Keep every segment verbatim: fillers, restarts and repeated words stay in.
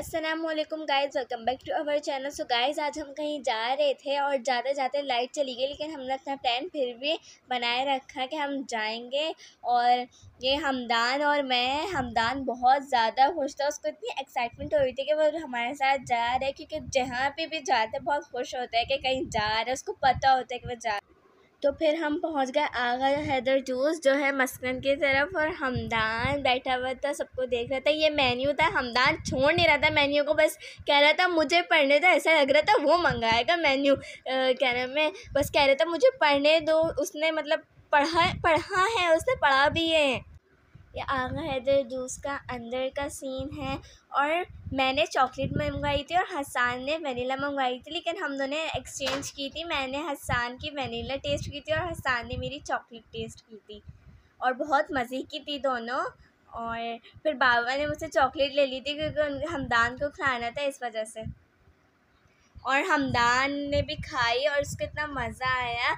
अस्सलामुअलैकुम guys, welcome back to our channel. So guys, आज हम कहीं जा रहे थे और जाते जाते लाइट चली गई, लेकिन हमने अपना प्लान फिर भी बनाए रखा कि हम जाएंगे। और ये हमदान और मैं हमदान बहुत ज़्यादा खुश था, उसको इतनी एक्साइटमेंट हो रही थी कि वो हमारे साथ जा रहे हैं, क्योंकि जहाँ पे भी जाते बहुत खुश होता है कि कहीं जा रहे हैं, उसको पता होता है कि वो जा। तो फिर हम पहुंच गए आगा हैदर जूस जो है मस्कन की तरफ, और हमदान बैठा हुआ था, सबको देख रहा था। ये मेन्यू था, हमदान छोड़ नहीं रहा था मेन्यू को, बस कह रहा था मुझे पढ़ने दो। ऐसा लग रहा था वो मंगाएगा मेन्यू। कह रहा मैं बस कह रहा था मुझे पढ़ने दो। उसने मतलब पढ़ा पढ़ा है, उसने पढ़ा भी है। ये आगा हैदर जूस का अंदर का सीन है। और मैंने चॉकलेट मंगवाई थी और हसान ने वनीला मंगवाई थी, लेकिन हम दोनों ने एक्सचेंज की थी। मैंने हसान की वनीला टेस्ट की थी और हसान ने मेरी चॉकलेट टेस्ट की थी, और बहुत मज़े की थी दोनों। और फिर बाबा ने मुझसे चॉकलेट ले ली थी क्योंकि हमदान को खाना था, इस वजह से। और हमदान ने भी खाई और उसको इतना मज़ा आया।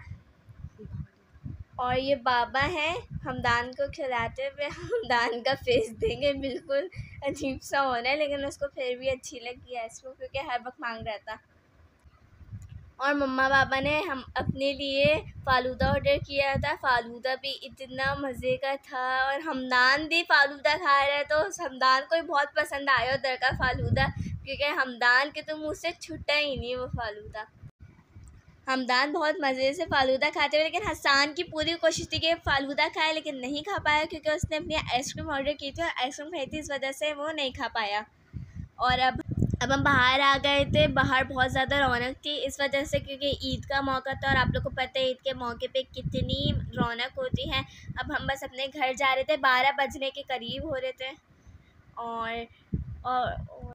और ये बाबा हैं हमदान को खिलाते हुए। हमदान का फेस देंगे बिल्कुल अजीब सा हो रहा है, लेकिन उसको फिर भी अच्छी लगी आइसक्रीम, क्योंकि हर वक्त मांग रहा था। और मम्मा पापा ने हम अपने लिए फ़ालूदा ऑर्डर किया था। फ़ालूदा भी इतना मज़े का था, और हमदान भी फ़ालूदा खा रहा है, तो हमदान को भी बहुत पसंद आया उधर का फ़ालूदा, क्योंकि हमदान के तो मुँह से छूटा ही नहीं वो फ़ालूदा। हमदान बहुत मज़े से फ़ालूदा खाते हुए, लेकिन हसान की पूरी कोशिश थी कि फ़ालूदा खाए, लेकिन नहीं खा पाया, क्योंकि उसने अपनी आइसक्रीम ऑर्डर की थी और आइसक्रीम खाई थी, इस वजह से वो नहीं खा पाया। और अब अब हम बाहर आ गए थे। बाहर बहुत ज़्यादा रौनक थी, इस वजह से क्योंकि ईद का मौका था, और आप लोग को पता है ईद के मौके पे कितनी रौनक होती है। अब हम बस अपने घर जा रहे थे, बारह बजने के करीब हो रहे थे। और और